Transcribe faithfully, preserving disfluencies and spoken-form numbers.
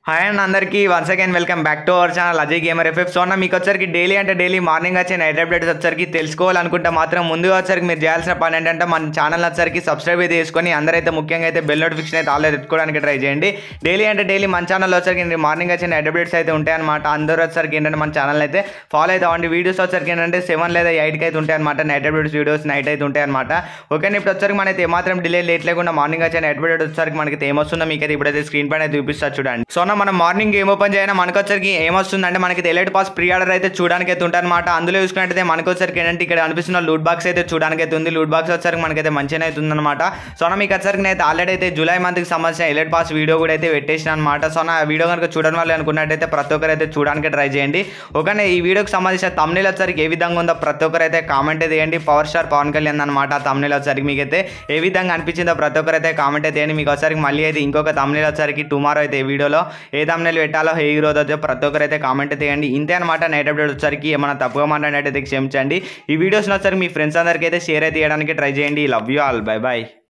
Hi and అందరికీ once again welcome back to our channel Ajay gamer FF. So అన్న మీకు వచ్చరికి డైలీ అంటే డైలీ మార్నింగ్ వచ్చే నైట్ అప్డేట్స్ వచ్చరికి తెలుసుకోవాలనుకుంటే మాత్రం ముందుగా వచ్చరికి మీరు చేయాల్సిన పని ఏంటంటే మన ఛానల్ వచ్చరికి సబ్స్క్రైబ్ అయితే చేసుకొని అందరైతే ముఖ్యంగా అయితే బెల్ నోటిఫికేషన్ అయితే ఆల్రెడీ పెట్టుకోవడానికి ట్రై చేయండి. డైలీ అంటే డైలీ మన ఛానల్లో వచ్చరికి మార్నింగ్ వచ్చే నైట్ అప్డేట్స్ అయితే ఉంటాయన్నమాట. అందరూ వచ్చరికి ఏంటంటే మన ఛానల్ అయితే ఫాలో అయితే అవ్వండి. వీడియోస్ వచ్చరికి ఏంటంటే సెవెన్ లేదా ఎయిట్కి అయితే ఉంటాయి అనమాట. నైట్ అప్డేట్స్ వీడియోస్ నైట్ అయితే ఉంటాయి అనమాట. ఓకే, ఇప్పుడు వచ్చరికి మనైతే ఏమాత్రం డిలే లేట్ లేకుండా మార్నింగ్ వచ్చే నైట్ అప్డేట్ వచ్చరికి మనకి ఏమొస్తుందో మీకు అయితే ఇప్పుడైతే స్క్రీన్ పైన చూపిస్తా చూడండి. సో మనం మార్నింగ్ ఏమో ఓపెన్ చేయనా మనకు వచ్చరికి ఏమొస్తుందంటే మనకి ఎలైట్ పాస్ ప్రీ ఆర్డర్ అయితే చూడడానికి అయితే ఉంటుంది అనమాట. అందులో చూసుకున్నట్టయితే మనకు వచ్చరికి ఏంటంటే ఇక్కడ అనిపిస్తున్న లూట్ బాక్స్ అయితే చూడడానికి అయితే ఉంది. లూట్ బాక్స్ వచ్చరికి మనకైతే మంచిగా అయితే ఉందన్నమాట. సో నా మీకు వచ్చరికి అయితే ఆల్రెడీ అయితే జూలై మంత్కి సంబంధించిన ఎలైట్ పాస్ వీడియో కూడా అయితే పెట్టేసిన అనమాట. సో నా వీడియో కనుక చూడడం వల్ల అనుకున్నట్టయితే ప్రతి ఒక్కరు అయితే చూడడానికి ట్రై చేయండి. ఓకే, ఈ వీడియోకి సంబంధించిన తమ్నెయిల్ వచ్చరికి ఏ విధంగా ఉందో ప్రతి ఒక్కరు అయితే కామెంట్ అయితే చేయండి. పవర్ స్టార్ పవన్ కళ్యాణ్ అనమాట తమ్నెయిల్ వచ్చరికి మీకు అయితే ఏ విధంగా అనిపించిందో ప్రతి ఒక్కరు అయితే కామెంట్ అయితే చేయండి. మీకు వచ్చరికి మళ్ళీ అయితే ఇంకొక తమ్నెయిల్ వచ్చరికి టుమారో అయితే ఈ వీడియోలో ఏ తమ్నెయిల్ పెట్టాలో ఏ ఈరోజు అయితే ప్రతి ఒక్కరు అయితే కామెంట్ అయితే చేయండి. ఇంతే అనమాట నైట్ అప్డేట్ వచ్చరికి ఏమైనా తప్పుగా మాట్లాడినట్టయితే క్షమించండి. ఈ వీడియోస్ వచ్చరికి మీ ఫ్రెండ్స్ అందరికీ అయితే షేర్ అయితే చేయడానికి ట్రై చేయండి. Love you all, bye bye.